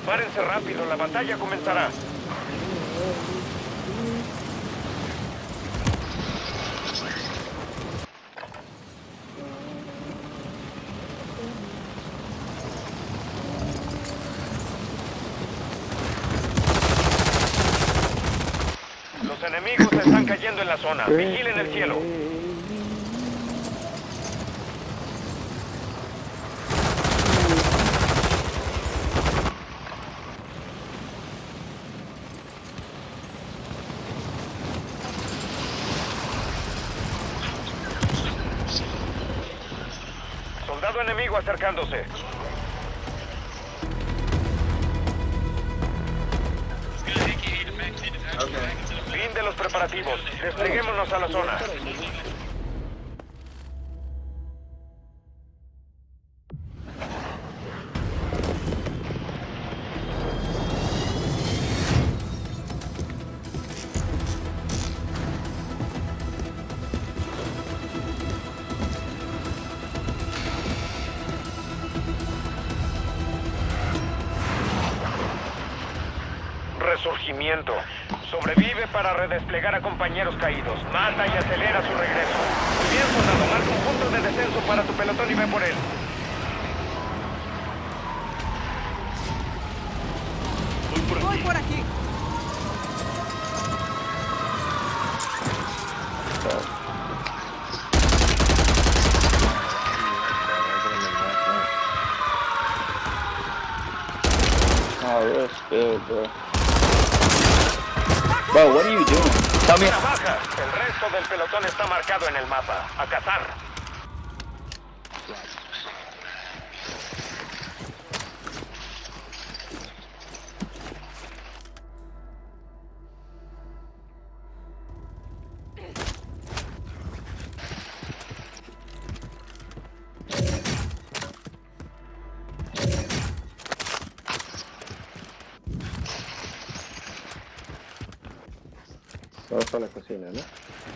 Prepárense rápido, la batalla comenzará. Los enemigos están cayendo en la zona. Vigilen el cielo. Soldado enemigo acercándose. Fin de los preparativos. Despleguémonos a la zona. Resurgimiento. Sobrevive para redesplegar a compañeros caídos. Mata y acelera su regreso. Muy bien, soldado. Marca un punto de descenso para tu pelotón y ve por él. Voy por aquí. Oh, that's good, bro. Bro, what are you doing? Tell me. Baja. El resto del pelotón está marcado en el mapa. A cazar. Vamos a la cocina, ¿no?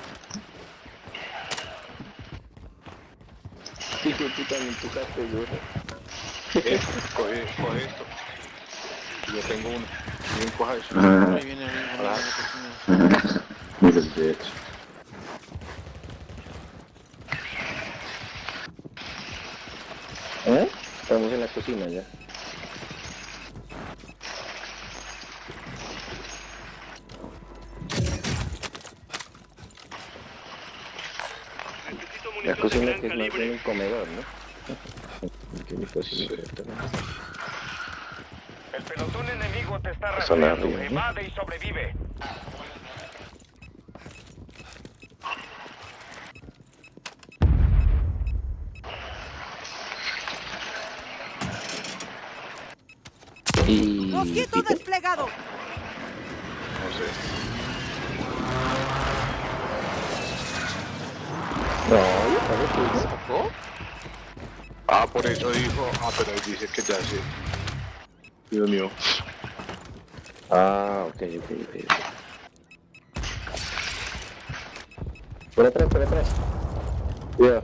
Hijo de puta, me empujaste, yo. Coge esto. Yo tengo uno. Bien, coja eso. Ahí viene a la cocina. Mira el bitch. Estamos en la cocina ya. La cocina que es más bien el comedor, ¿no? Que mi cocina El pelotón enemigo te está Zona rastreando. arriba, ¿no? Evade y sobrevive. Y... Mosquito desplegado. No sé. No, yo sabes que ¿Sacó? Ah, por eso dijo. Ah, pero él dice que ya sí. Dios mío. Ah, ok. Por atrás. Cuidado.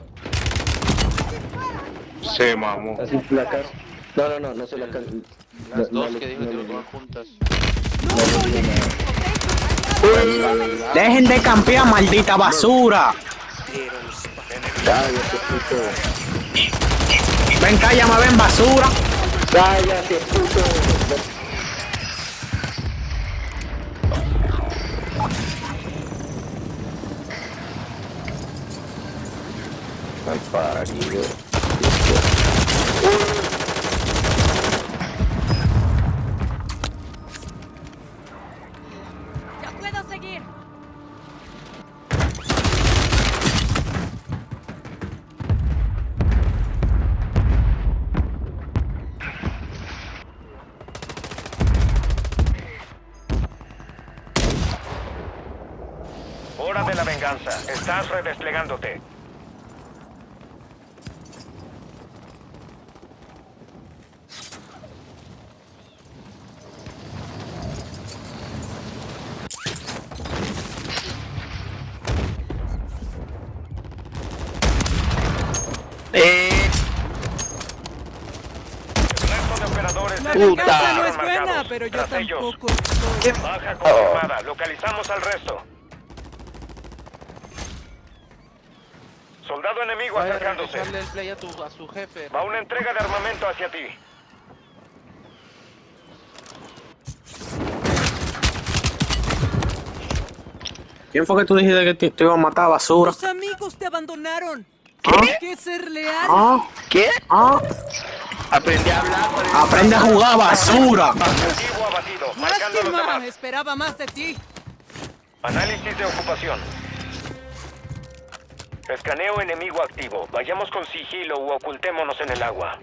Se mamó. Así placas. No se la Las no, dos que dijo que lo toman juntas. Dejen de campear, maldita basura. Cállate, puto. Ven, cállame, ven, basura. Cállate, puto. Mal parido. Ya puedo seguir. Hora de la venganza. Estás redesplegándote. El resto de operadores La ser venganza no es marcados. buena, pero yo Tras ellos. tampoco estoy. Baja confirmada. Localizamos al resto. Soldado enemigo Vaya a acercándose. regresarle el play a su jefe. Va una entrega de armamento hacia ti. ¿Quién fue que tú dijiste que te iba a matar, basura? Tus amigos te abandonaron. ¿Qué? Tienes que ser leal. ¿Ah? ¿Qué? ¿Ah? Aprendí a hablar. Aprende a jugar, basura. Objetivo abatido. Marcando a los Lástima, demás. esperaba más de ti. Análisis de ocupación. Escaneo enemigo activo. Vayamos con sigilo u ocultémonos en el agua.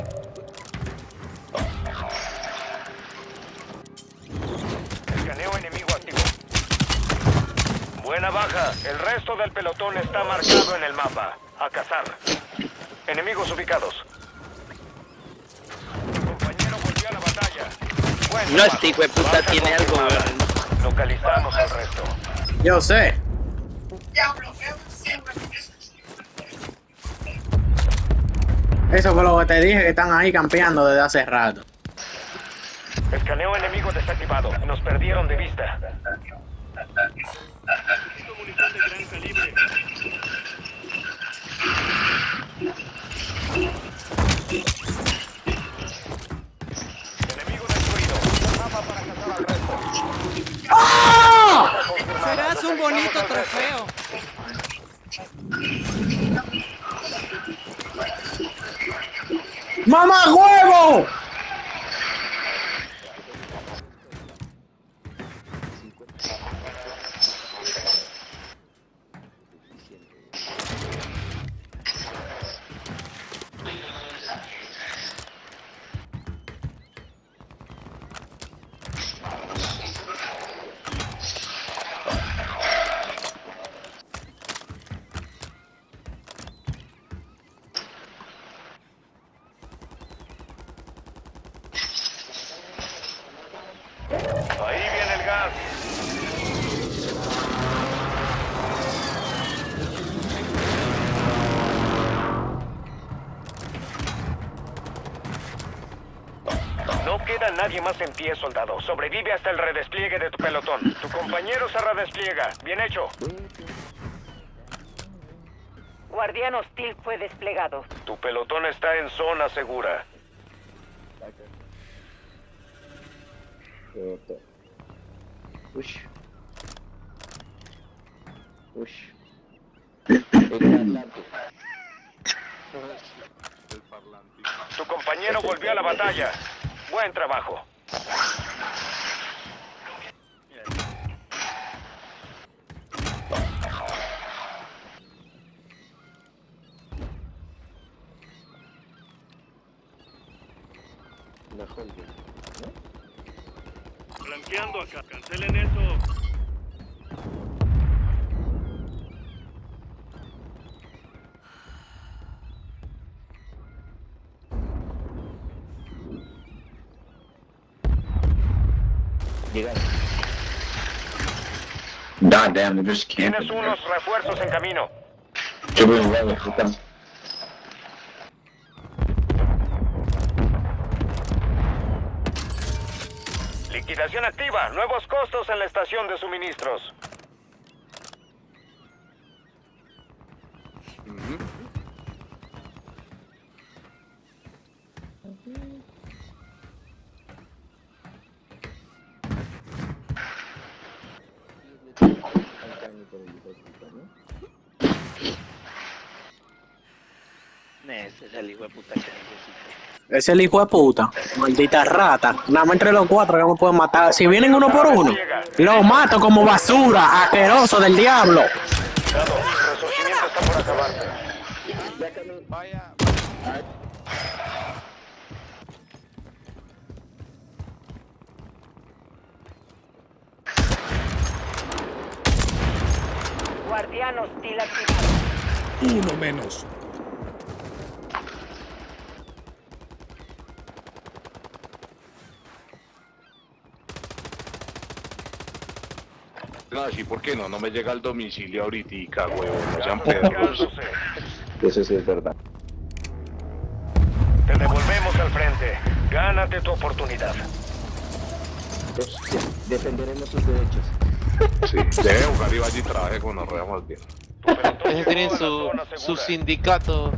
Escaneo enemigo activo. Buena baja. El resto del pelotón está marcado en el mapa. A cazar. Enemigos ubicados. Tu compañero volvió a la batalla. Buen No, trabajo. este hijo de puta Baja tiene algo, confirmada. weón. Localizamos al resto. Yo sé. Eso fue lo que te dije, que están ahí campeando desde hace rato. Escaneo enemigo desactivado. Nos perdieron de vista. Enemigo destruido. Mapa para cazar al resto. ¡Ah! Confirmada. Serás un bonito Localizamos al resto. trofeo. ¡Mamá huevo! Ahí viene el gas. No queda nadie más en pie, soldado. Sobrevive hasta el redespliegue de tu pelotón. Tu compañero se redespliega. Bien hecho. Guardián hostil fue desplegado. Tu pelotón está en zona segura. Ush. Ush. El Atlántico. El parlante. Tu compañero volvió a la batalla. Buen trabajo. La Holger. Blanqueando acá. Cancelen eso. Llegaron. God damn, they're just camping. Tienes unos refuerzos en camino. Qué buen huevo, puta. Liquidación activa. Nuevos costos en la estación de suministros. Ese es el hijo de puta que necesito. Es el hijo de puta. Maldita rata. Nada más entre los cuatro que me pueden matar. Si vienen uno por uno, los mato como basura. Asqueroso del diablo. Cuidado, el resurgimiento está por acabarse. Vaya. Guardián hostil activado. Uno menos. No, sí, ¿por qué no? No me llega al domicilio ahorita, huevón. No sean perros. Cargándose. Eso sí es verdad. Te devolvemos al frente. Gánate tu oportunidad. Defenderemos sus derechos. Sí, debe jugar Iba allí traje con los reamos bien. Tu pelotón Ellos llegó tienen a la su zona segura. sindicato.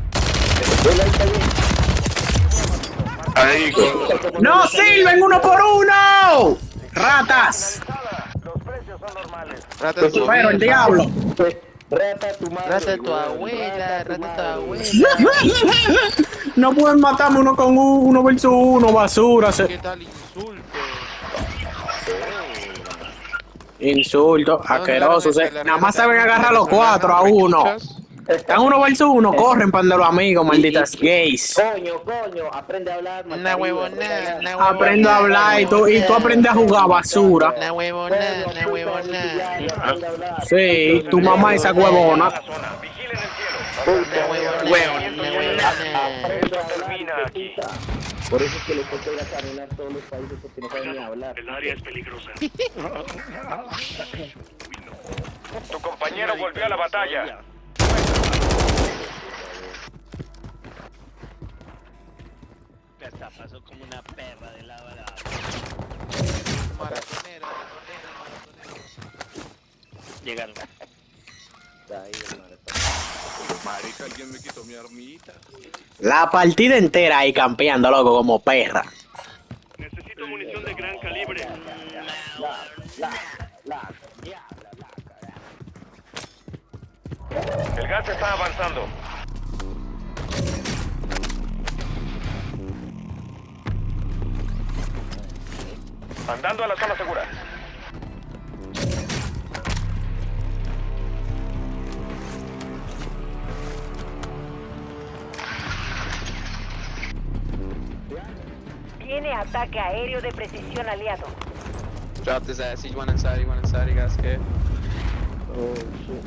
Ahí, ¡No sirven 1 por 1! ¡Ratas! Los precios son normales. Rata tu Pero el abuela. diablo. Rata tu madre. Rata tu güey. abuela, rata tu madre. abuela. No pueden matarme uno con uno versus uno, basura. ¿Qué tal insulto? Insulto, asqueroso. ¿Dónde la Nada más rata? saben agarrar los 4 a ¿Me 1. escuchas? Están 1 versus 1, corren para los amigos, malditas gays. Coño, aprende a hablar. Una matarillo, huevona, una huevona. Aprendo a hablar y tú aprendes a jugar, basura. Una huevona, una huevona. Aprende a hablar. Sí, tu mamá esa huevona. La zona. Vigilen el cielo. Una huevona, una huevona. Esto termina aquí. Por eso es que les toca ir a caminar todos los países porque no saben ni hablar. Tu compañero volvió a la batalla. Hasta pasó como una perra de lado a lado. Maratonera, maratonera, maratonera. Llegaron. Ahí, hermano. marica, alguien me quitó mi armita. La partida entera ahí campeando, loco, como perra. Necesito munición de gran calibre. El gas está avanzando. Andando a la zona segura. Viene ataque aéreo de precisión aliado. Drop his ass. He's one inside, he got scared. Oh, shit.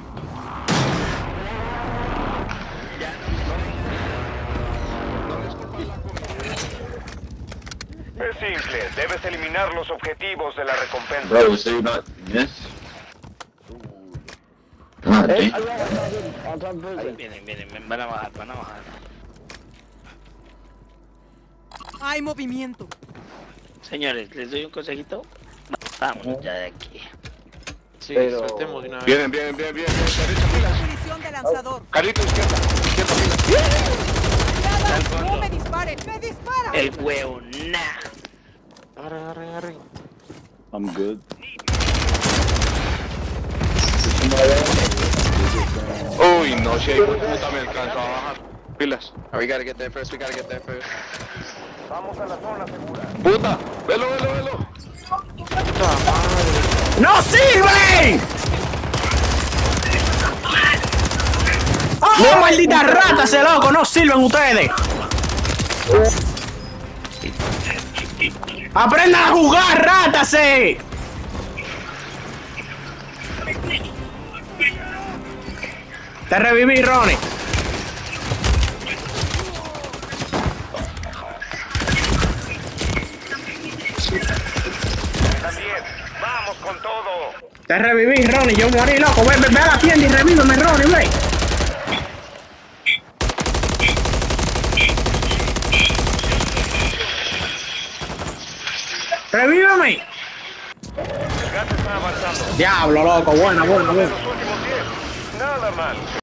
Es simple, debes eliminar los objetivos de la recompensa. Bro, so you're not this? Ah, damn. Vienen, van a bajar, van a bajar. Hay movimiento. Señores, les doy un consejito. Vámonos ya de aquí. Sí, Pero- soltemos de una vez. Vienen, derecha, filas. Munición de lanzador. Carito, izquierda, filas. ¡Cuidado! ¡No me disparen! ¡Me disparan! El huevo, nah. Agarre. I'm good. Uy, no, si hay puta me alcanzó a bajar. Filas. We gotta get there first, Vamos a la zona segura. Puta, velo. ¡No sirven! ¡Oh, maldita rata, ese loco! ¡No sirven ustedes! ¡Aprendan a jugar, rátase! Te reviví, Ronnie. También, vamos con todo. Te reviví, Ronnie. Yo morí, loco. Ve a la tienda y revíveme, Ronnie, ve. ¡Revíveme! El gas está avanzando. Diablo, loco. Buena. Los últimos 10. Nada mal.